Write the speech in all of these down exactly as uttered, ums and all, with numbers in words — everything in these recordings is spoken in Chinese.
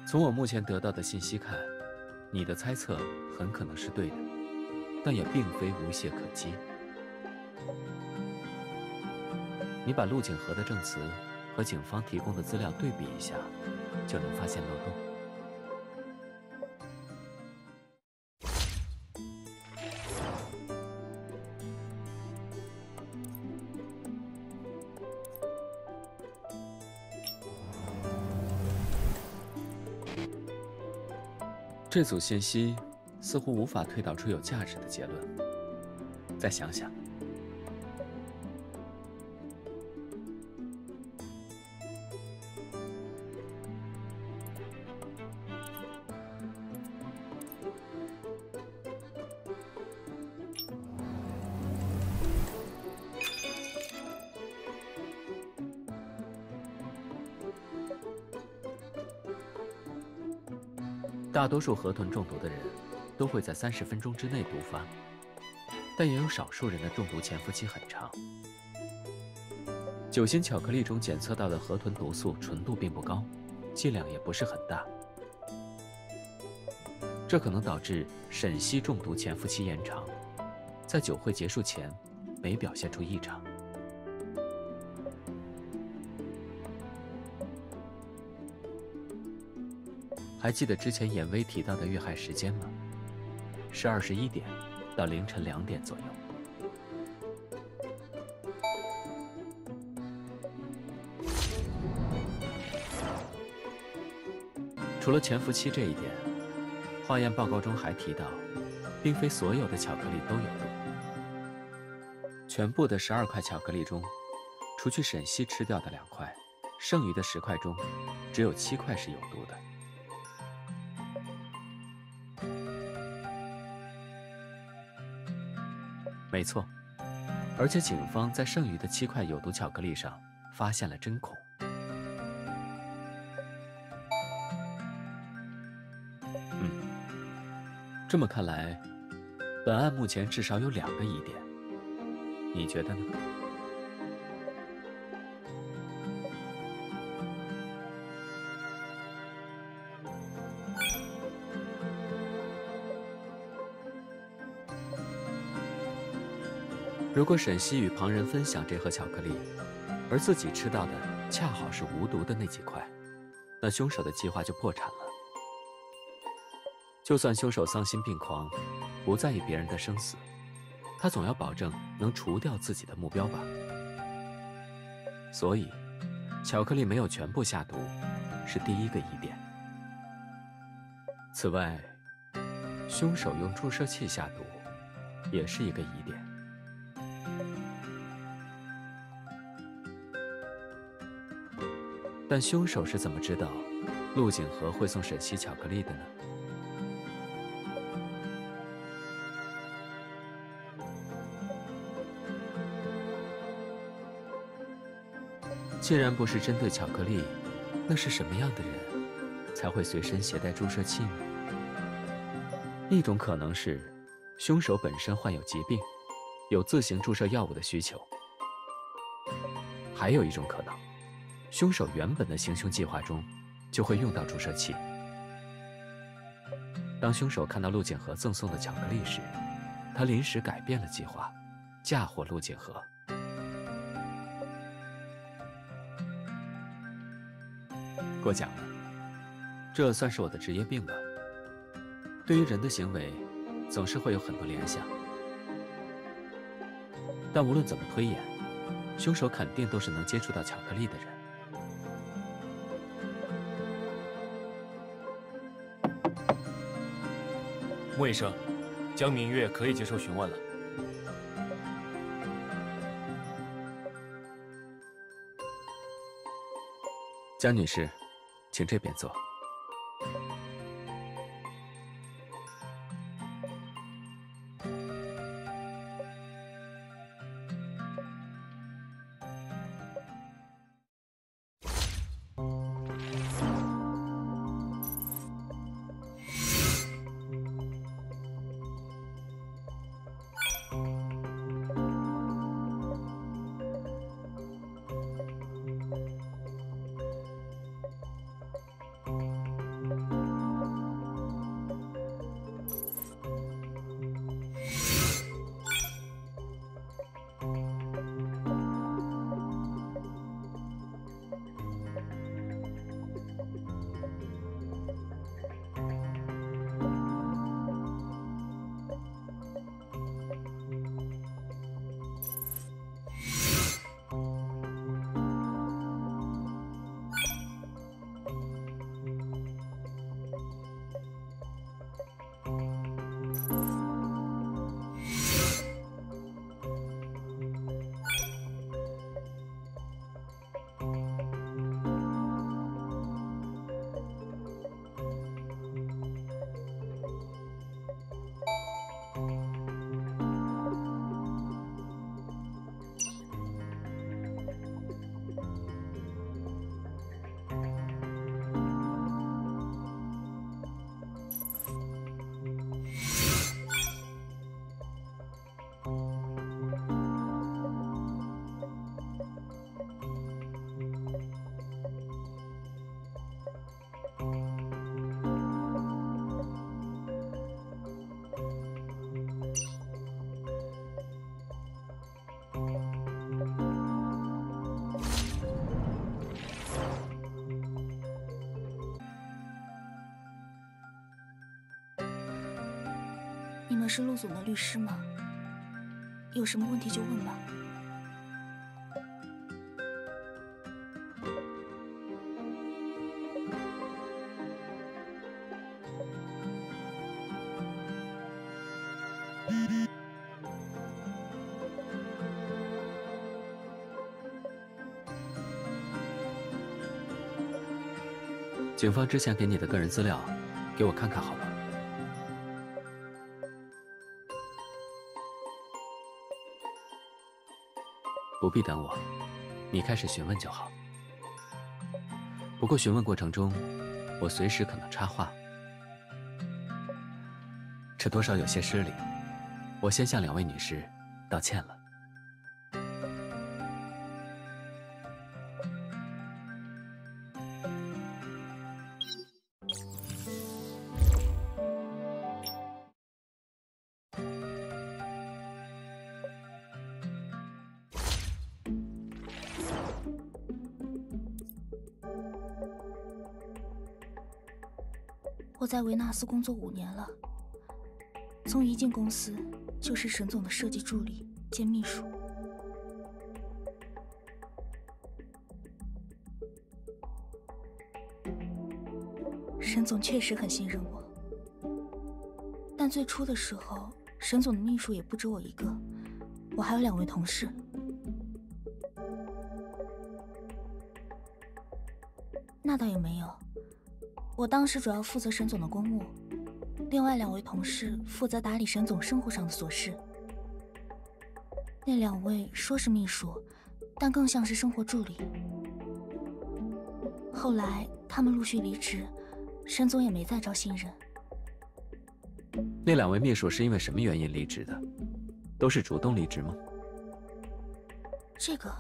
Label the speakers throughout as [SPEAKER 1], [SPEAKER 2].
[SPEAKER 1] 从我目前得到的信息看，你的猜测很可能是对的，但也并非无懈可击。你把陆景和的证词和警方提供的资料对比一下，就能发现漏洞。这组信息似乎无法推导出有价值的结论。再想想。大多数河豚中毒的人都会在三十分钟之内毒发，但也有少数人的中毒潜伏期很长。酒心巧克力中检测到的河豚毒素纯度并不高，剂量也不是很大，这可能导致沈西中毒潜伏期延长，在酒会结束前没表现出异常。还记得之前严威提到的遇害时间吗？是二十一点到凌晨两点左右。除了潜伏期这一点，化验报告中还提到，并非所有的巧克力都有毒。全部的十二块巧克力中，除去沈西吃掉的两块，剩余的十块中，只有七块是有毒的。没错，而且警方在剩余的七块有毒巧克力上发现了针孔。嗯，这么看来，本案目前至少有两个疑点，你觉得呢？如果沈西与旁人分享这盒巧克力，而自己吃到的恰好是无毒的那几块，那凶手的计划就破产了。就算凶手丧心病狂，不在意别人的生死，他总要保证能除掉自己的目标吧。所以，巧克力没有全部下毒，是第一个疑点。此外，凶手用注射器下毒，也是一个疑点。但凶手是怎么知道陆景和会送沈西巧克力的呢？既然不是针对巧克力，那是什么样的人才会随身携带注射器呢？一种可能是，凶手本身患有疾病，有自行注射药物的需求；还有一种可能，凶手原本的行凶计划中就会用到注射器。当凶手看到陆景和赠送的巧克力时，他临时改变了计划，嫁祸陆景和。过奖了，这算是我的职业病吧。对于人的行为，总是会有很多联想。但无论怎么推演，凶手肯定都是能接触到巧克力的人。
[SPEAKER 2] 穆医生，江明月可以接受询问了。
[SPEAKER 1] 江女士，请这边坐。
[SPEAKER 3] 是陆总的律师吗？有什么问题就问吧。
[SPEAKER 1] 警方之前给你的个人资料，给我看看好吗？不必等我，你开始询问就好。不过询问过程中，我随时可能插话，这多少有些失礼，我先向两位女士道歉了。
[SPEAKER 3] 我在维纳斯工作五年了，从一进公司就是沈总的设计助理兼秘书。沈总确实很信任我，但最初的时候，沈总的秘书也不止我一个，我还有两位同事。那倒也没有。我当时主要负责沈总的公务，另外两位同事负责打理沈总生活上的琐事。那两位说是秘书，但更像是生活助理。后来他们陆续离职，沈总也没再招新人。
[SPEAKER 1] 那两位秘书是因为什么原因离职的？都是主动离职吗？
[SPEAKER 3] 这个。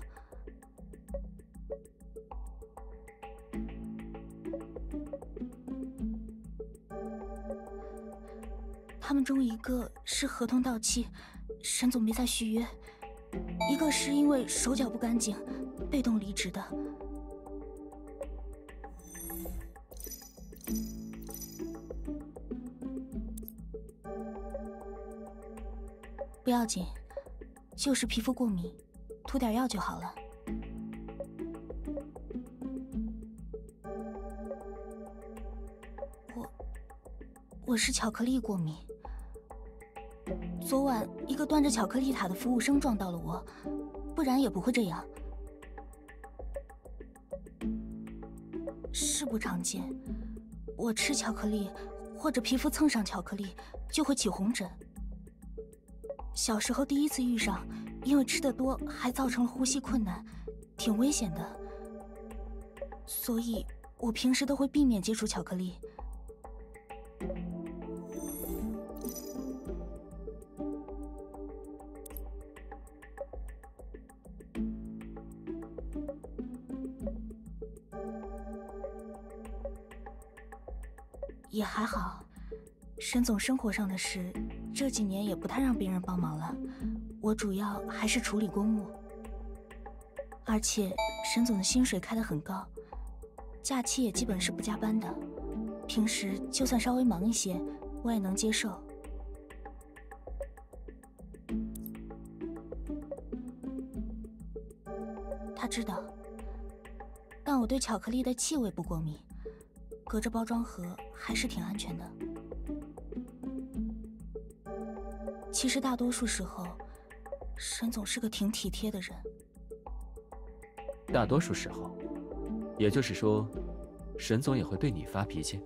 [SPEAKER 3] 他们中一个是合同到期，沈总没再续约；一个是因为手脚不干净，被动离职的。不要紧，就是皮肤过敏，涂点药就好了。我我是巧克力过敏。昨晚一个端着巧克力塔的服务生撞到了我，不然也不会这样。是不常见，我吃巧克力或者皮肤蹭上巧克力就会起红疹。小时候第一次遇上，因为吃得多还造成了呼吸困难，挺危险的。所以我平时都会避免接触巧克力。也还好，沈总生活上的事这几年也不太让别人帮忙了，我主要还是处理公务。而且沈总的薪水开得很高，假期也基本是不加班的，平时就算稍微忙一些，我也能接受。他知道，但我对巧克力的气味不过敏，隔着包装盒还是挺安全的。其实大多数时候，沈总是个挺体贴的人。
[SPEAKER 1] 大多数时候，也就是说，沈总也会对你发脾气。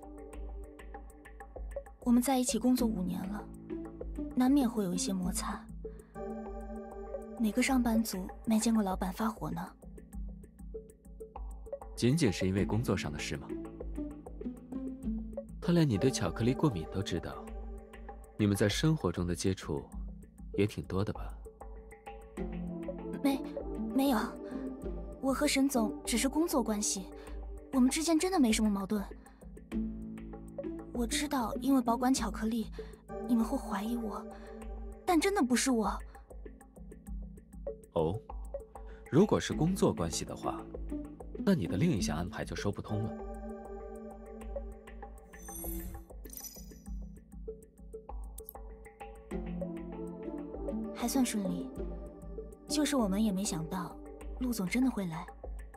[SPEAKER 3] 我们在一起工作五年了，难免会有一些摩擦。哪个上班族没见过老板发火呢？
[SPEAKER 1] 仅仅是因为工作上的事吗？他连你对巧克力过敏都知道，你们在生活中的接触也挺多的吧？
[SPEAKER 3] 没，没有，我和沈总只是工作关系，我们之间真的没什么矛盾。我知道，因为保管巧克力，你们会怀疑我，但真的不是我。
[SPEAKER 1] 哦，如果是工作关系的话，那你的另一项安排就说不通了。
[SPEAKER 3] 还算顺利，就是我们也没想到，陆总真的会来。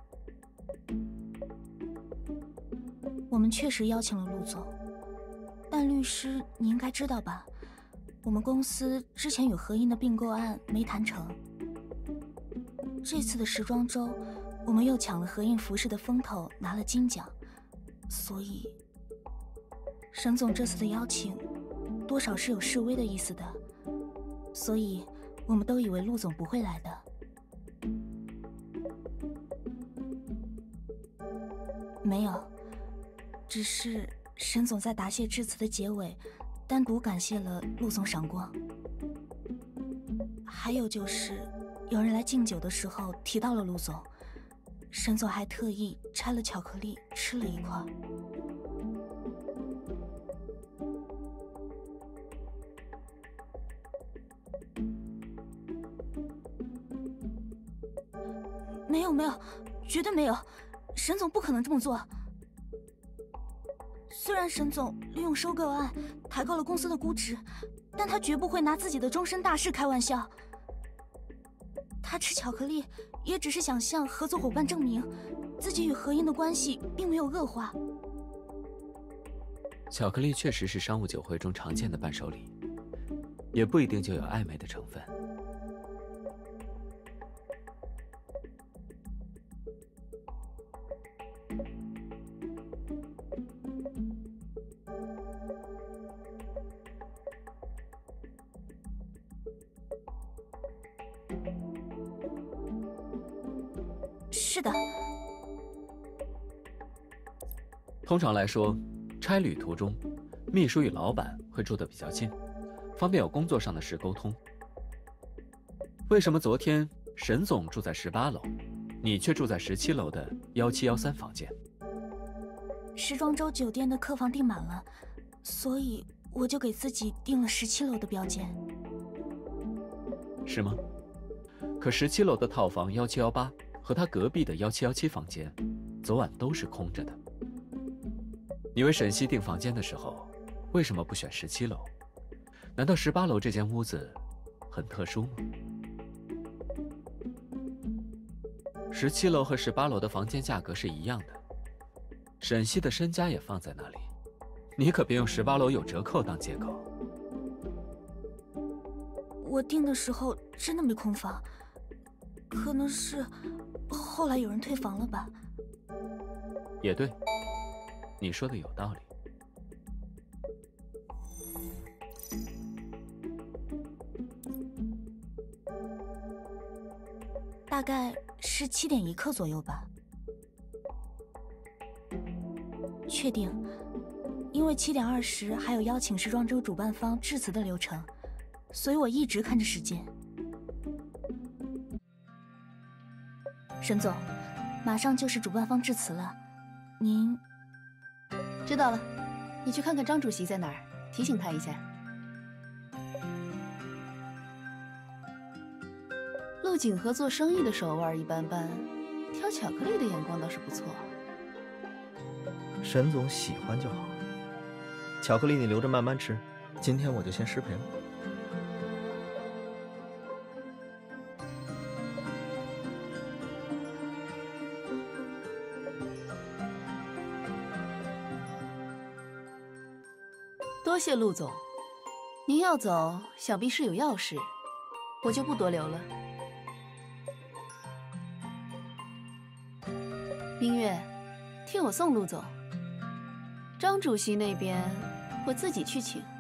[SPEAKER 3] 我们确实邀请了陆总，但律师你应该知道吧？我们公司之前有合印的并购案没谈成，这次的时装周，我们又抢了合印服饰的风头，拿了金奖，所以沈总这次的邀请，多少是有示威的意思的，所以我们都以为陆总不会来的。没有，只是沈总在答谢致辞的结尾，单独感谢了陆总赏光。还有就是，有人来敬酒的时候提到了陆总，沈总还特意拆了巧克力吃了一块。没有没有，绝对没有，沈总不可能这么做。虽然沈总利用收购案抬高了公司的估值，但他绝不会拿自己的终身大事开玩笑。他吃巧克力也只是想向合作伙伴证明，自己与合印的关系并没有恶化。
[SPEAKER 1] 巧克力确实是商务酒会中常见的伴手礼，也不一定就有暧昧的成分。
[SPEAKER 3] 是的。
[SPEAKER 1] 通常来说，差旅途中，秘书与老板会住得比较近，方便有工作上的事沟通。为什么昨天沈总住在十八楼，你却住在十七楼的幺七幺三房间？
[SPEAKER 3] 时装周酒店的客房订满了，所以我就给自己订了十七楼的标间。
[SPEAKER 1] 是吗？可十七楼的套房幺七幺八和他隔壁的幺七幺七房间，昨晚都是空着的。你为沈西订房间的时候，为什么不选十七楼？难道十八楼这间屋子很特殊吗？十七楼和十八楼的房间价格是一样的，沈西的身家也放在那里，你可别用十八楼有折扣当借口。
[SPEAKER 3] 我订的时候真的没空房，可能是后来有人退房了吧。
[SPEAKER 1] 也对，你说的有道理。
[SPEAKER 3] 大概是七点一刻左右吧。确定，因为七点二十还有邀请时装周主办方致辞的流程，所以我一直看着时间。沈总，马上就是主办方致辞了，您
[SPEAKER 4] 知道了，你去看看张主席在哪儿，提醒他一下。陆景和做生意的手腕一般般，挑巧克力的眼光倒是不错。
[SPEAKER 5] 沈总喜欢就好，巧克力你留着慢慢吃，今天我就先失陪了。
[SPEAKER 4] 多谢陆总，您要走，想必是有要事，我就不多留了。明月，替我送陆总。张主席那边我自己去请。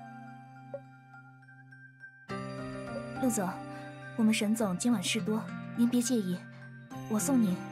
[SPEAKER 3] 陆总，我们沈总今晚事多，您别介意，我送您。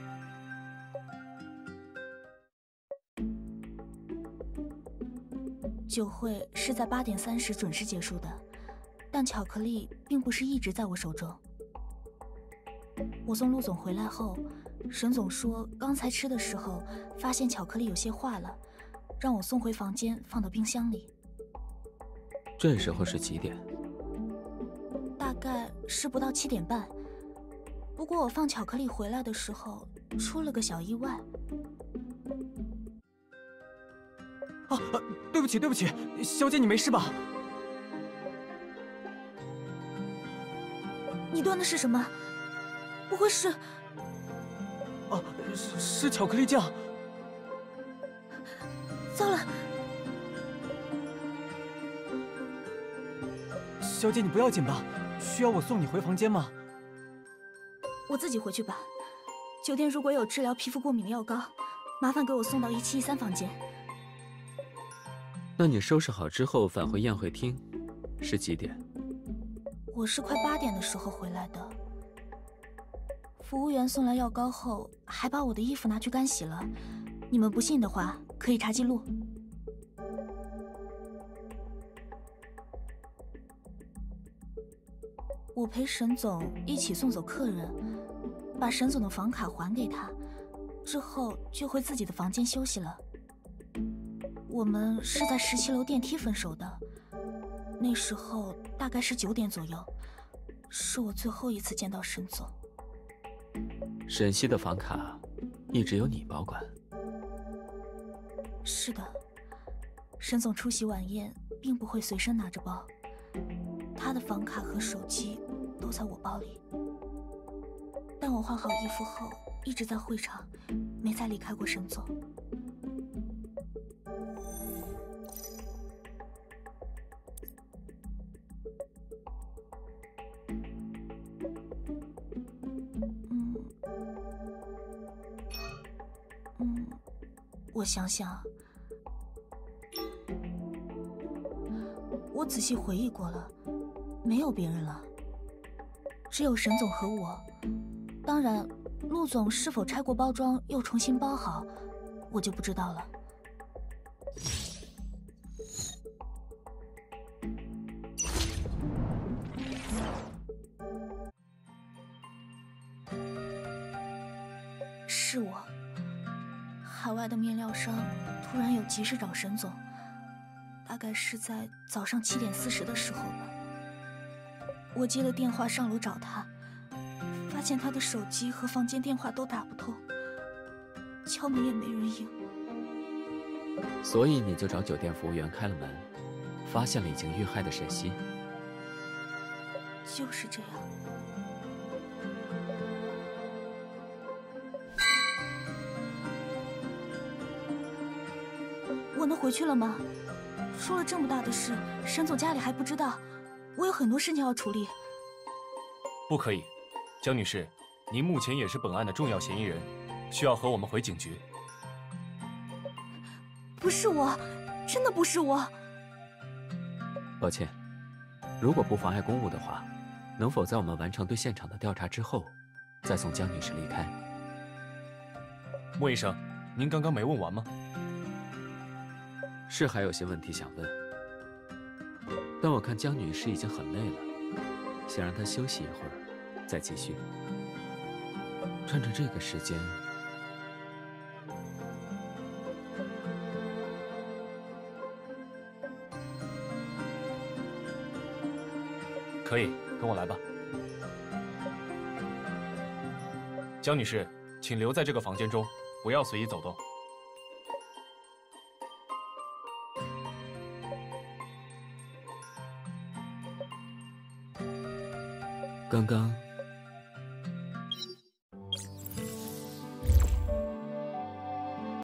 [SPEAKER 3] 酒会是在八点三十准时结束的，但巧克力并不是一直在我手中。我送陆总回来后，沈总说刚才吃的时候发现巧克力有些化了，让我送回房间放到冰箱里。
[SPEAKER 1] 这时候是几点？
[SPEAKER 3] 大概是不到七点半。不过我放巧克力回来的时候出了个小意外。
[SPEAKER 6] 啊啊！对不起，对不起，小姐，你没事吧？
[SPEAKER 3] 你端的是什么？不会是……
[SPEAKER 6] 哦，是是巧克力酱。
[SPEAKER 3] 糟了！
[SPEAKER 6] 小姐，你不要紧吧？需要我送你回房间吗？
[SPEAKER 3] 我自己回去吧。酒店如果有治疗皮肤过敏的药膏，麻烦给我送到一七一三房间。
[SPEAKER 1] 那你收拾好之后返回宴会厅，是几点？
[SPEAKER 3] 我是快八点的时候回来的。服务员送来药膏后，还把我的衣服拿去干洗了。你们不信的话，可以查记录。我陪沈总一起送走客人，把沈总的房卡还给他，之后就回自己的房间休息了。我们是在十七楼电梯分手的，那时候大概是九点左右，是我最后一次见到沈总。
[SPEAKER 1] 沈西的房卡一直由你保管。
[SPEAKER 3] 是的，沈总出席晚宴并不会随身拿着包，他的房卡和手机都在我包里。但我换好衣服后，一直在会场，没再离开过沈总。嗯，嗯，我想想，我仔细回忆过了，没有别人了，只有沈总和我。当然，陆总是否拆过包装又重新包好，我就不知道了。是我，海外的面料商突然有急事找沈总，大概是在早上七点四十的时候吧。我接了电话上楼找他。发现他的手机和房间电话都打不通，敲门也没人应。
[SPEAKER 1] 所以你就找酒店服务员开了门，发现了已经遇害的沈西。
[SPEAKER 3] 就是这样。我能回去了吗？出了这么大的事，沈总家里还不知道，我有很多事情要处理。
[SPEAKER 2] 不可以。江女士，您目前也是本案的重要嫌疑人，需要和我们回警局。
[SPEAKER 3] 不是我，真的不是我。
[SPEAKER 1] 抱歉，如果不妨碍公务的话，能否在我们完成对现场的调查之后，再送江女士离开？
[SPEAKER 2] 莫医生，您刚刚没问完吗？
[SPEAKER 1] 是还有些问题想问，但我看江女士已经很累了，想让她休息一会儿。再继续，趁着这个时间，
[SPEAKER 2] 可以，跟我来吧。江女士，请留在这个房间中，不要随意走动。
[SPEAKER 1] 刚刚